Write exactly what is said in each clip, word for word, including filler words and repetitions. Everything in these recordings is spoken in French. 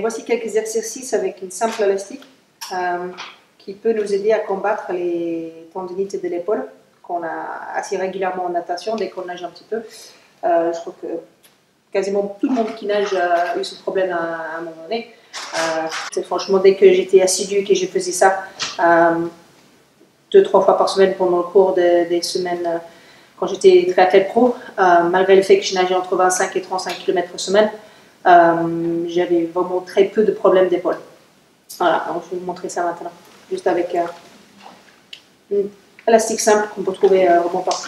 voici quelques exercices avec une simple élastique euh, qui peut nous aider à combattre les tendinites de l'épaule qu'on a assez régulièrement en natation dès qu'on nage un petit peu. Euh, je crois que quasiment tout le monde qui nage a eu ce problème à, à un moment donné. Euh, franchement, dès que j'étais assidue et que je faisais ça euh, deux, trois fois par semaine pendant le cours de, des semaines euh, quand j'étais triathlète pro, euh, malgré le fait que je nageais entre vingt-cinq et trente-cinq kilomètres par semaine, euh, j'avais vraiment très peu de problèmes d'épaule. Voilà, donc je vais vous montrer ça maintenant, juste avec euh, une élastique simple qu'on peut trouver euh, vraiment partout.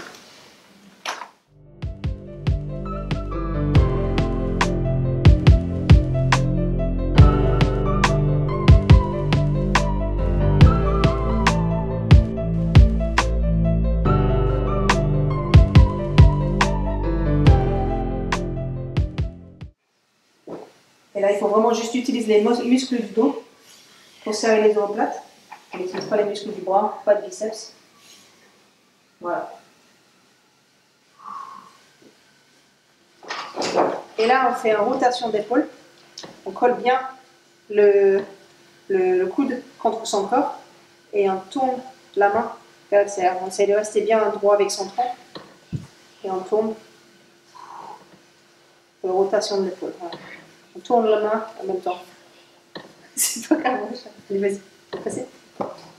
Et là, il faut vraiment juste utiliser les muscles du dos pour serrer les omoplates. On n'utilise pas les muscles du bras, pas de biceps. Voilà. Et là, on fait une rotation d'épaule. On colle bien le, le, le coude contre son corps et on tourne la main. On essaie de rester bien droit avec son tronc et on tourne. Une rotation de l'épaule. Voilà. On tourne la main en même temps. C'est pas grave. Allez, vas-y, passez.